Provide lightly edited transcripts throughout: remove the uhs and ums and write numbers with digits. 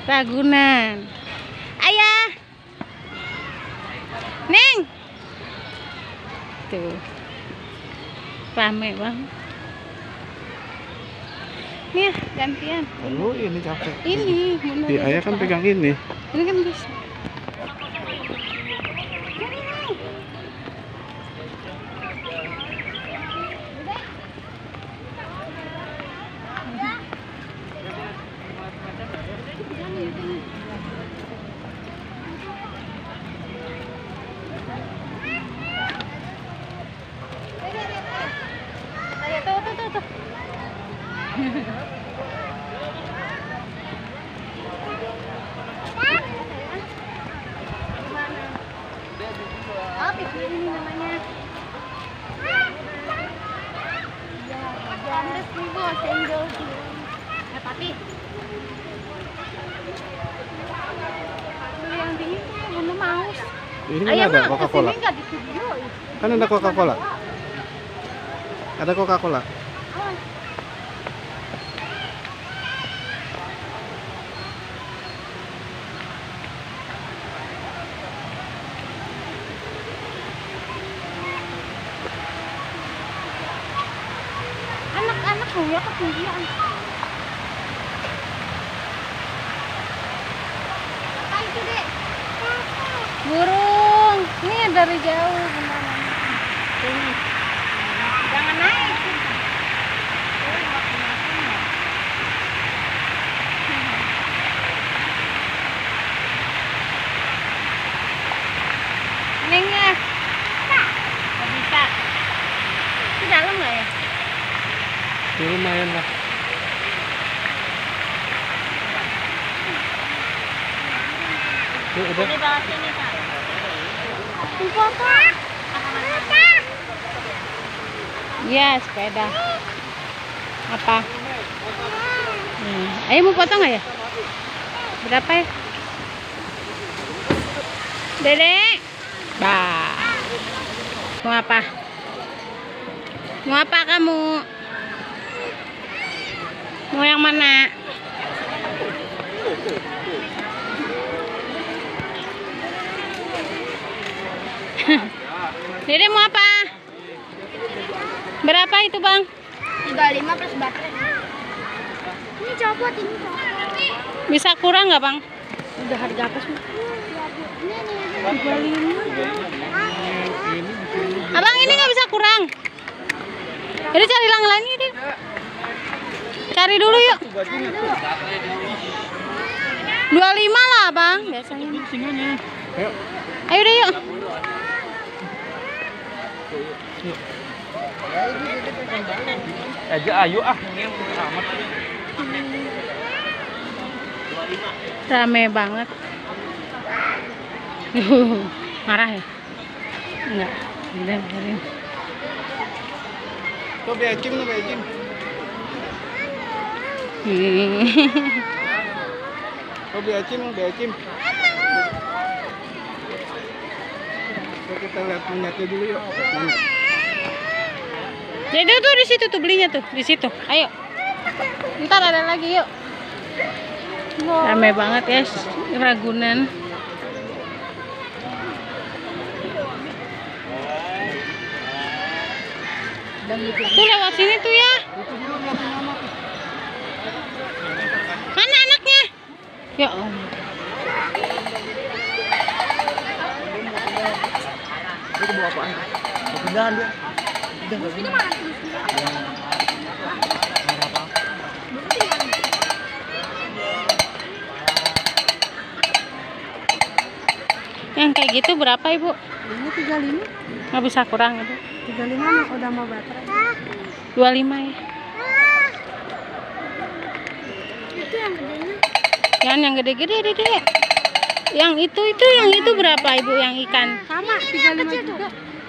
Ragunan. Ayah. Neng. Tuh. Rame banget. Nih, gantian. Oh, ini capek. Ini, Di ayah kan pegang ini. Ini kan bisa. Tuh. Oh, pikir ini namanya. Jangan ribu senggol. Tapi yang dingin belum mau. Ini kan ada Coca-Cola. Kan ada Coca-Cola. Ada Coca-Cola. Anak-anak ya ketinggian. Apa itu, Dek? Burung. Ini dari jauh gimana? Ini. Jangan naik. Nengnya. Nggak bisa. Di dalam nggak ya? Ya, lumayan lah. Tuh, udah. Ini bawa sini, Kak. Foto. Iya, sepeda. Apa? Ayo mau foto nggak ya? Berapa ya? Dedek. Bah. Mau apa? Mau apa kamu? Mau yang mana? Dede mau apa? Berapa itu, Bang? 35 plus baterai. Ini copot, ini copot. Bisa kurang nggak, Bang? Udah harga apa sih? Abang, ini nggak bisa kurang. Jadi cari lagi deh. Cari dulu yuk. 25 lah, Bang, biasanya. Ayo. Ayo deh yuk. Aja ayo ah. Rame banget. Marah ya? Enggak. Biarin. Tuh becim, tuh becim. Tuh becim. Kita lihat minyaknya dulu yuk. Mana? Jadi tuh di situ tuh belinya tuh, di situ. Ayo. Ntar ada lagi yuk. Rame banget ya, Ragunan. Tuh lewat sini tuh ya. Mana anaknya? Ya Allah. Itu bawa apaan? Pindahan dia. Yang kayak gitu berapa, Ibu? Ini 35. Nggak bisa kurang, Ibu. 35 udah mau baterai. 25 ya. Itu yang gedenya. Yang gede-gede, Dede. Yang itu berapa, Ibu, yang ikan? Sama 35 juga.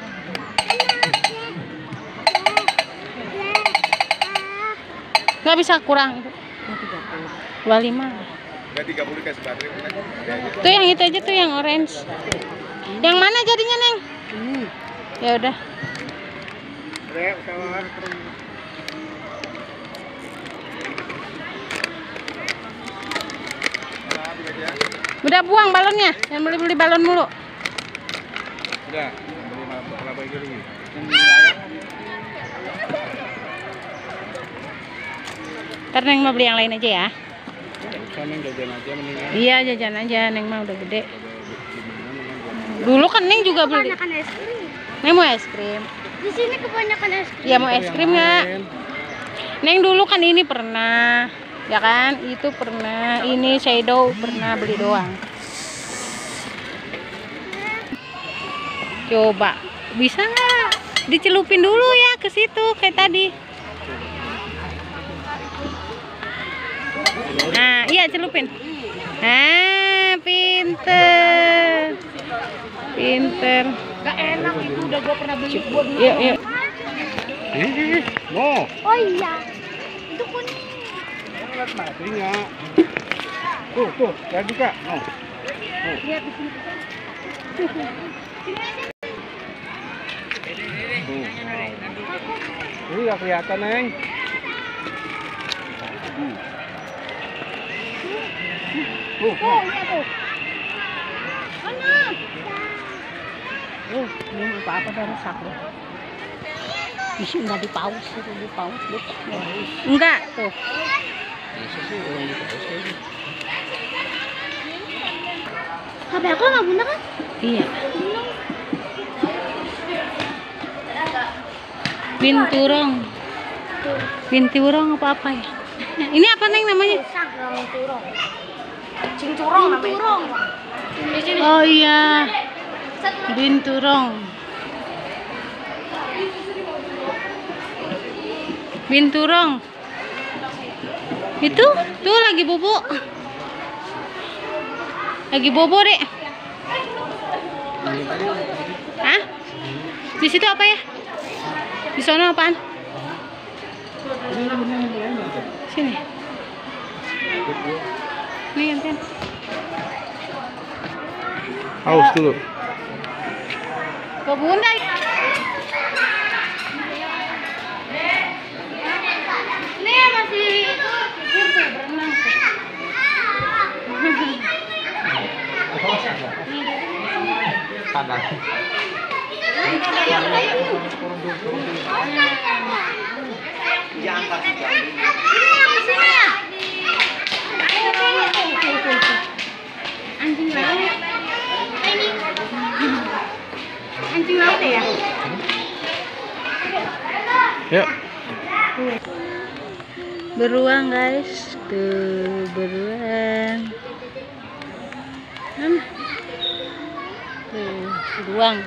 Nggak bisa kurang, Ibu. 25. Udah 30 kasih baterai. Tuh yang itu aja tuh, yang orange. Yang mana jadinya, Neng? Ini. Ya udah. Udah buang balonnya, jangan beli-beli balon mulu. Udah, beli kelapa hijau dulu. Ntar Neng mau beli yang lain aja ya. Usah Neng, jajan aja mendingan. Iya jajan aja, Neng mah udah gede. Dulu kan Neng juga beli. Kebanyakan es krim. Neng mau es krim. Di sini kebanyakan es krim. Iya mau es krim nggak? Neng dulu kan ini pernah, ya kan? Itu pernah, ini shadow pernah beli doang. Coba, bisa nggak? Dicelupin dulu ya ke situ kayak tadi. Nah, iya celupin. Ah, pinter. Pinter. Gak enak itu udah gue pernah beli. Yuk, yuk. Mau. Oh iya. Itu kuning. Lihat matinya. Tuh, jadi Kak. Mau. Lihat di sini. Ini nggak kelihatan, Neng. Tuh, lihat tuh. Mana? Ini apa-apa dari sakit. Isi enggak dipaus, itu dipaus, enggak tuh. HP aku nggak guna kan? Iya. Binturong. Binturong apa ya? Ini apa Neng namanya? Turong. Cincurong namanya. Oh iya. Binturong. Binturong. Itu tuh lagi bobo. Lagi bobo, Dek. Hah? Di situ apa ya? Di sana apaan? Sini. Nih gantian. Haus dulu. Ke Bunda. Nih masih itu Berenang. Panas. anjing laut. Anjing laut ya? Yuk. Beruang guys, tuh beruang. Tuh beruang.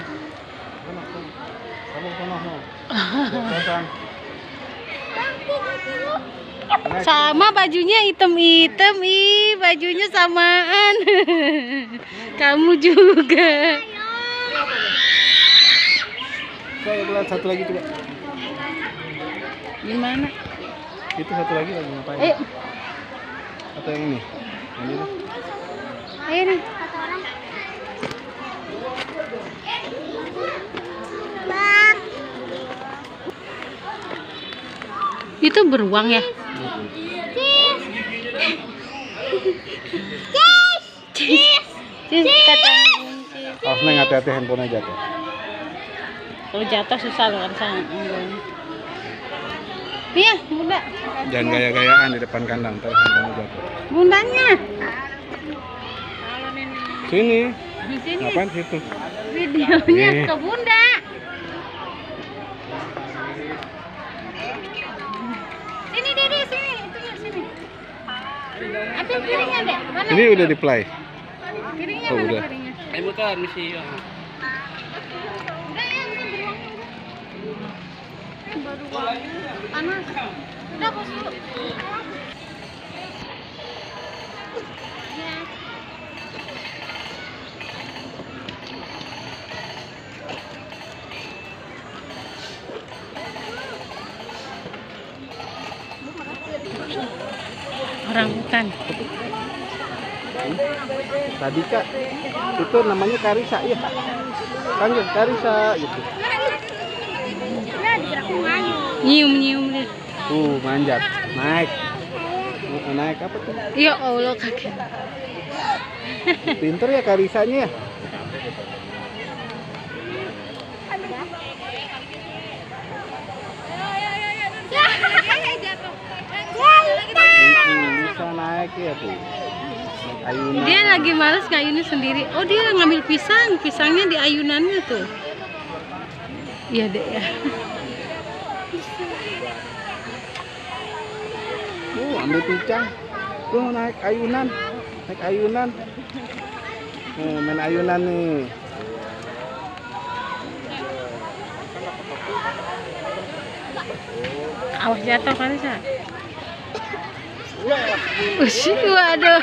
Sama bajunya hitam-hitam, ih bajunya samaan. Kamu juga. Saya lihat satu lagi coba. Gimana? Itu satu lagi ngapain? Ayo, Atau yang ini? Yang ini. ayo nih. Itu beruang ya? Awas Neng, hati-hati handphone jatuh. Kalau jatuh susah loh kan sang. Iya, bunda. Jangan gaya-gayaan di depan kandang, ntar handphone jatuh. Bundanya. Sini. Di sini. Ngapain situ? Videonya Nih. ke bunda. Sini Dede, sini. Itunya sini. Ada piringnya deh. Mana? Ini udah di play. Piringnya Oh, mana udah. piringnya? Ayo bukan misi. Udah ya, ini beruangnya udah. Beruang. Panas. Udah pos dulu. Ya. Orang hutan. Tadi Kak, itu namanya Karisa ya. Panggil Karisa gitu. Nah, digerak mengayu. Nyium-nyium deh. Manjat, naik. Mau naik apa tuh? Ya Allah kaget. Pinter ya Karisanya ya. Bisa naik ya tuh. Naik ayunan. Dia lagi males ngayunin sendiri. Oh dia ngambil pisang, pisangnya di ayunannya tuh. Iya deh ya. Ambil pisang. Tuh naik ayunan. Naik ayunan. Main ayunan nih. Awas jatuh Karisa. Ush, waduh.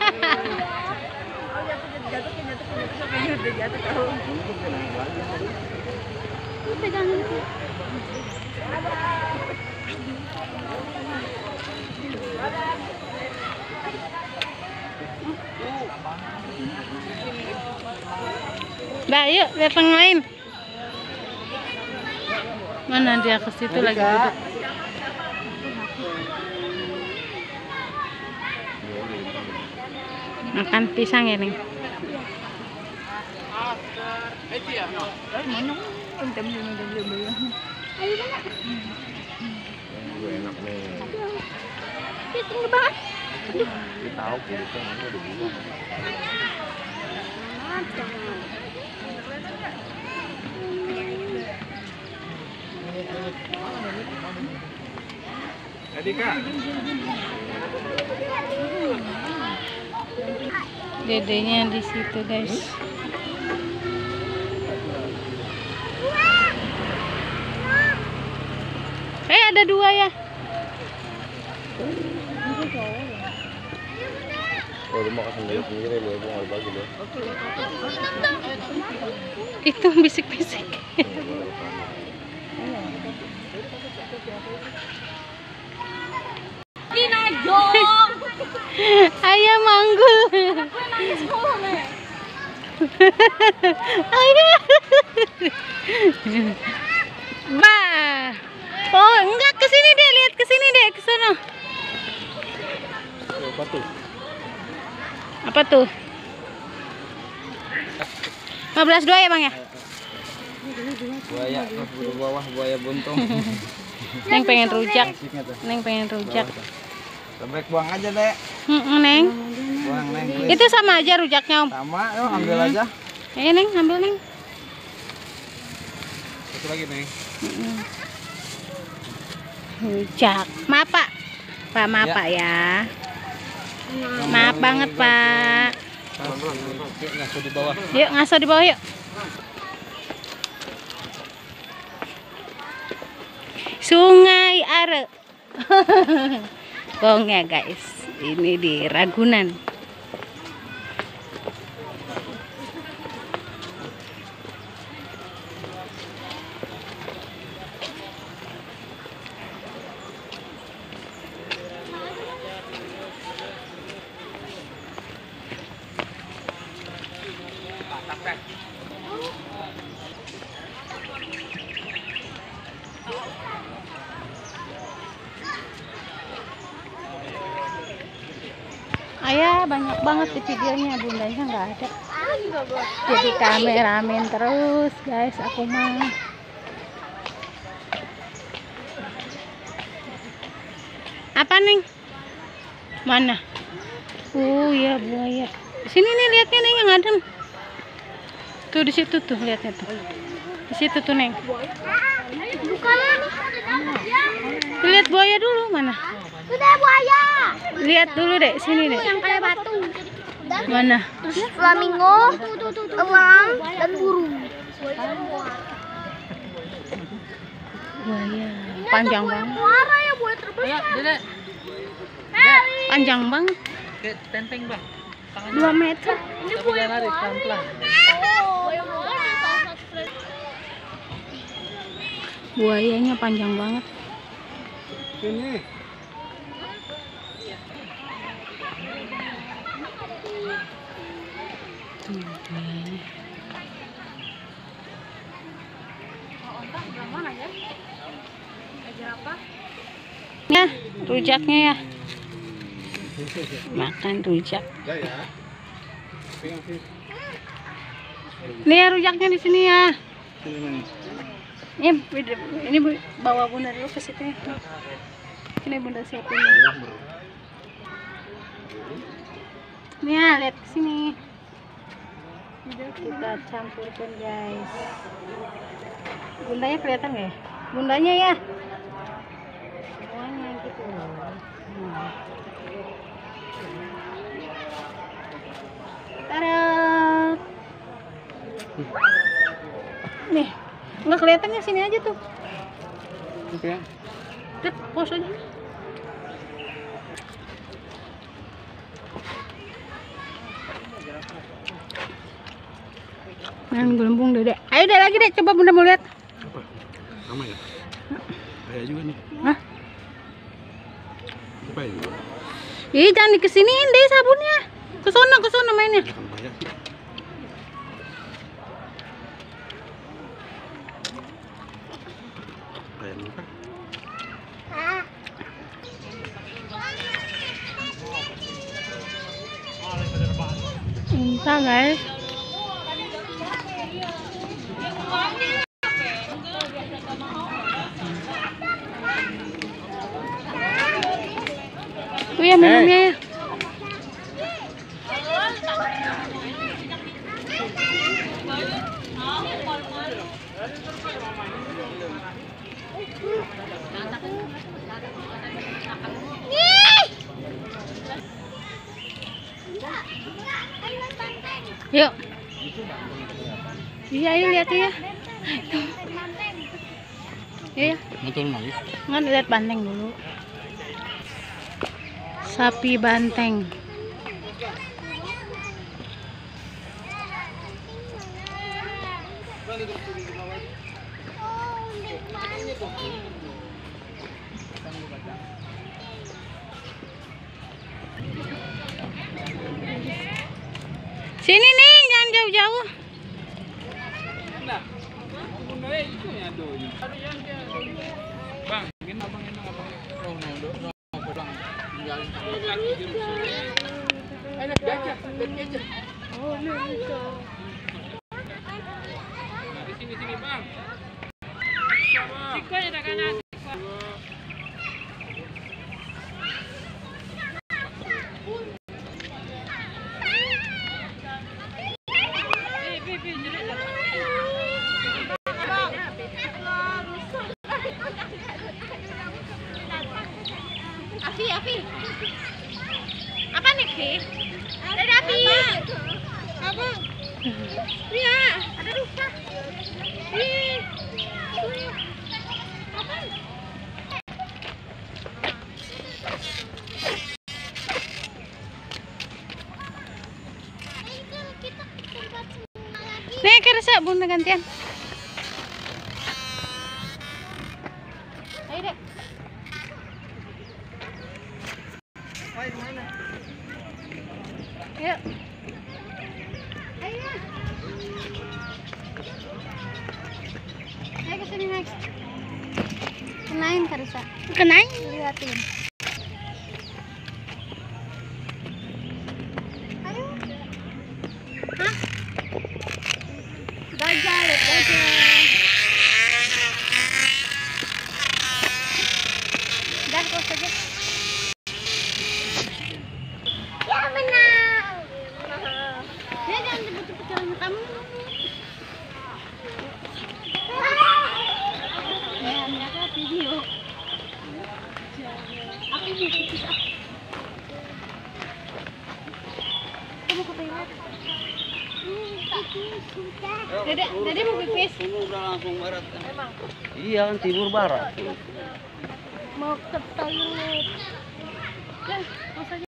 Mbak, yuk lihat yang lain. Mana dia ke situ lagi duduk. Makan pisang ya nih. Enak nih. Tinggi banget. Kita tahu kita udah buang. Tadi Kak. Dedenya di situ, guys. Ada dua ya. Oh, lu mau kasih sendiri lu, gua enggak bagi lu. Itu bisik-bisik. Ayah manggul. Ayah. Bah. Oh, enggak ke sini deh, lihat ke sini deh, ke sana. Apa tuh? Apa tuh? 15.2 ya, Bang ya? Buaya, bulu bawah, buaya buntung. Neng pengen rujak. Neng pengen rujak. Lebek buang aja, Dek. Neng. Buang, Neng. Please. Itu sama aja rujaknya, Om. Sama, yuk ambil aja. Neng, ambil, Neng. Satu lagi, Neng. Rujak. Maaf, Pak. Pak, maaf, Pak ya. Maaf banget, Pak. Yuk, ngasuh di bawah. Yuk, ngasuh di bawah, yuk. Sungai Are. Bohong ya, guys. Ini di Ragunan. Ayah banyak banget di videonya, bundanya nggak ada. Jadi kameramen terus, guys. Aku mah. Apa nih? Mana? Ya buaya. Sini nih lihatnya Neng yang adem. Tuh di situ tuh lihatnya tuh. Di situ tuh Neng. Bukannya nih. Tuh, lihat buaya dulu mana? Udah buaya. Lihat dulu deh, sini deh. Yang kayak batu. Mana? Terus flamingo, elang, dan burung. Buaya. Panjang banget. Muara ya buaya terbesar. Panjang banget. Kayak tenteng, Bah. 2 meter. Ini buaya pelan-pelan. Buayanya panjang banget. Sini. Ya, rujaknya ya. Makan rujak. Ya ya. Pegang sini. Nih ya, rujaknya di sini ya. Sini mana? Ini bawa bunda dulu ke situ. Ini bunda siapin. Nih ya, lihat ke sini. Kita campurkan guys. Bundanya kelihatan nggak ya? Bundanya ya. Semuanya gitu. Tarat. Nih, nggak kelihatannya sini aja tuh. Oke. Dek, pos aja. Gelembung dede. Ayo deh lagi deh, coba bunda mau lihat. Apa? Sama ya? Kayak juga nih. Hah? Apa ya juga? Ih, jangan dikesiniin deh sabunnya. Ke sono mainnya. Kan banyak sih. Kayak muka. Entah guys. Oh ya minumnya ya. Yuk. Iya, ayo lihat ya. Iya. Mau turun lagi? Nggak, lihat banteng dulu. Sapi banteng. Sini nih, jangan jauh-jauh. Afi. Apa nih, Fi? Ada api. Apa? Iya, ada rusa. Ih. Apa? Nih, kerasa bunda gantian. Ayo deh. Yuk. Ayo. Ayo kesini naik. Kenain Karisa. Kenain? Liatin. Ayo. Hah? Gajah, lihat gajah. Dah, kau saja. Ya menang. Ya jangan cepet-cepet jalan kamu. Ya mereka video. Aku mau pipis. Kamu ke toilet. Dede mau pipis. Udah langsung barat kan? Emang? Iya kan timur barat. Mau ke toilet. Ya, mau saja.